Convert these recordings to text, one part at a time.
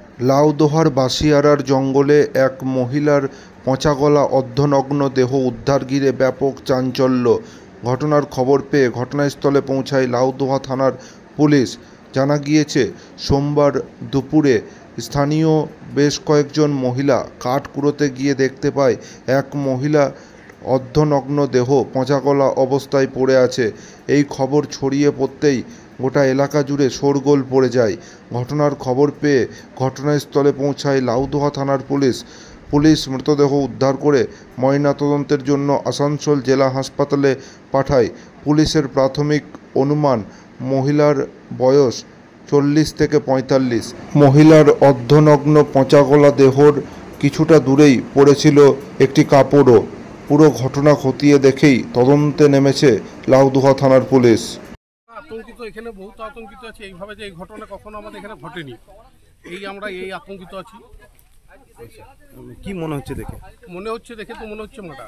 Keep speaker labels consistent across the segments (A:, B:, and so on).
A: লাউদোহার বাসিয়ারার জঙ্গলে এক মহিলার পচাগলা অর্ধনগ্ন দেহ উদ্ধার ঘিরে ব্যাপক চাঞ্চল্য। ঘটনার খবর পেয়ে ঘটনাস্থলে পৌঁছায় লাউদোহা থানার পুলিশ। জানা গিয়েছে, সোমবার দুপুরে স্থানীয় বেশ কয়েকজন মহিলা কাঠ কুড়োতে গিয়ে দেখতে পায় এক মহিলা অর্ধনগ্ন দেহ পচাগলা অবস্থায় পড়ে আছে। এই খবর ছড়িয়ে পড়তেই গোটা এলাকা জুড়ে শোরগোল পড়ে যায়। ঘটনার খবর পেয়ে ঘটনাস্থলে পৌঁছায় লাউদোহা থানার পুলিশ মৃতদেহ উদ্ধার করে ময়নাতদন্তের জন্য আসানসোল জেলা হাসপাতালে পাঠায়। পুলিশের প্রাথমিক অনুমান, মহিলার বয়স 40 থেকে 45। মহিলার অর্ধনগ্ন পচাগলা দেহর কিছুটা দূরেই পড়েছিল একটি কাপড়ও। পুরো ঘটনা খতিয়ে দেখেই তদন্তে নেমেছে লাউদোহা থানার পুলিশ।
B: আতঙ্কিত, এখানে বহুত আতঙ্কিত আছে। এইভাবে যে এই ঘটনা কখনো আমাদের এখানে ঘটেনি, আমরা আতঙ্কিত আছি।
C: কি মনে হচ্ছে দেখে?
B: মনে হচ্ছে মার্ডার।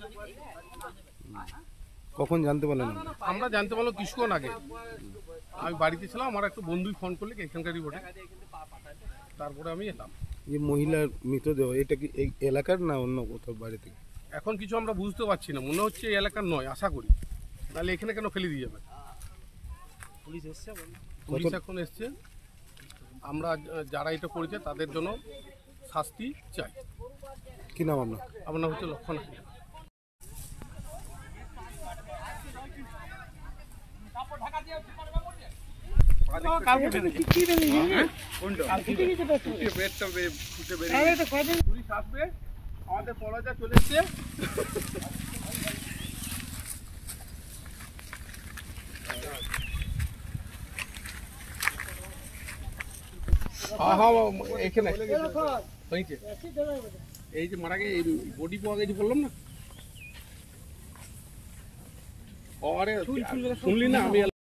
C: কখন জানতে পারলেন?
B: আমরা জানতে পারলাম কিছুক্ষণ আগে। আমি বাড়িতে ছিলাম, আমার একটা বন্ধুই ফোন করলে এখানকারই বটে, তারপরে আমি এলাম।
C: যে মহিলার মৃতদেহ, এটা কি এই এলাকার না অন্য কোথাও বাড়ি থেকে?
B: এখন কিছু আমরা বুঝতে পারছি না, মনে হচ্ছে এই এলাকার নয়, আশা করি। তাহলে এখানে কেন ফেলে দিয়ে যাবে? পুলিশ এখন এসছে। আমরা যারা এটা করেছে তাদের জন্য শাস্তি চাই।
C: কি নাম আপনার?
B: আমার নাম হচ্ছে লক্ষণ। পুলিশ আসবে, আমাদের পলাজা চলে এসছে। এখানে এই যে মারা গিয়ে বডি পাওয়া গেছে বললাম না, শুনলি না? আমি